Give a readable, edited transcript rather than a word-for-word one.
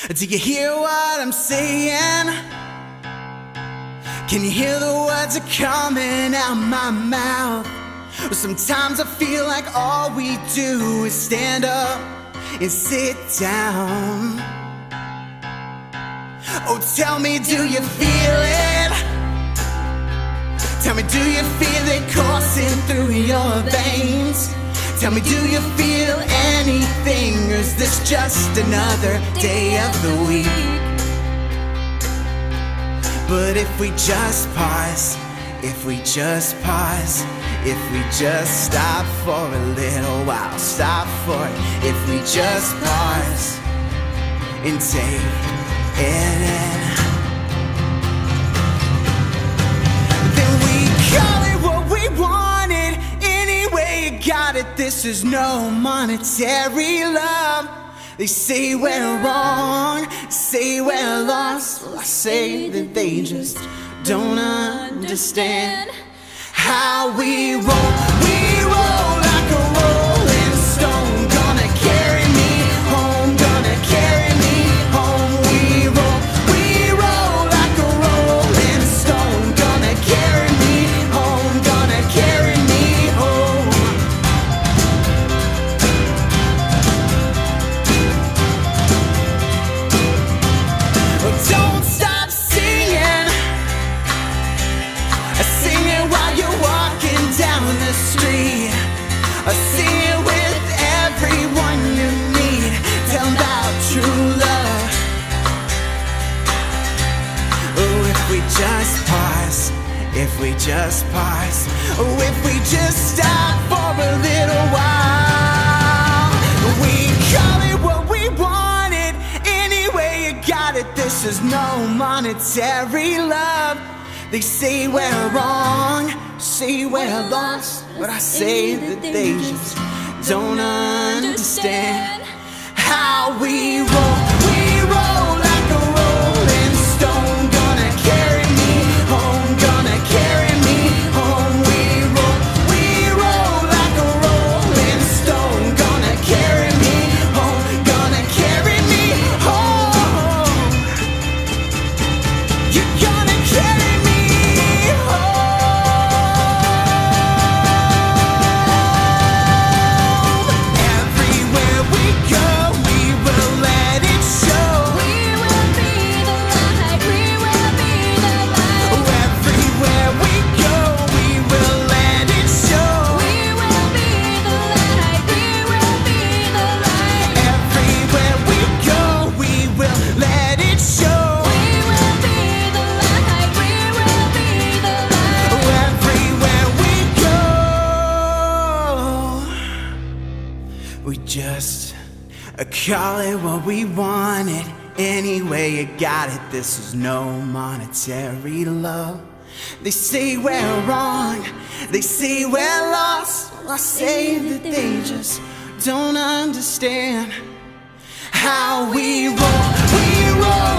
Do you hear what I'm saying? Can you hear the words that are coming out my mouth? Well, sometimes I feel like all we do is stand up and sit down. Oh, tell me, do you feel it? Tell me, do you feel it coursing through your veins? Tell me, do you feel anything, or is this just another day of the week? But if we just pause, if we just pause, if we just stop for a little while, stop for it. If we just pause and take it in, then we call it what we wanted. Anyway, you got it. This is no monetary love. They say we're wrong, say we're lost. Well, I say that they just don't understand how we roll. We roll like a rolling stone, gonna carry me home, gonna carry me home. We roll like a rolling stone, gonna carry me home, gonna carry me home. Don't stop singing. Sing it while you're walking down the street. Sing it with everyone you meet. Tell them about true love. Oh, if we just pause, if we just pause, oh, if we just stop for a little while. We call it what we wanted. Anyway, you got it. This is no monetary love. They say we're wrong, say we're lost, but I say that they just don't understand how we roll. We roll like a rolling stone, gonna carry me home, gonna carry me home. We roll like a rolling stone, gonna carry me home, gonna carry me home. You're gonna carry me home. Everywhere we go, we will let it show. We will be the light, we will be the light. Everywhere we go, we will let it show. We will be the light, we will be the light. Everywhere we go, we will let it show. We will be the light, we will be the light. Everywhere we go, we just call it what we wanted. Anyway, you got it. This is no monetary love. They say we're wrong, they say we're lost. Well, I say that they just don't understand how we roll. We roll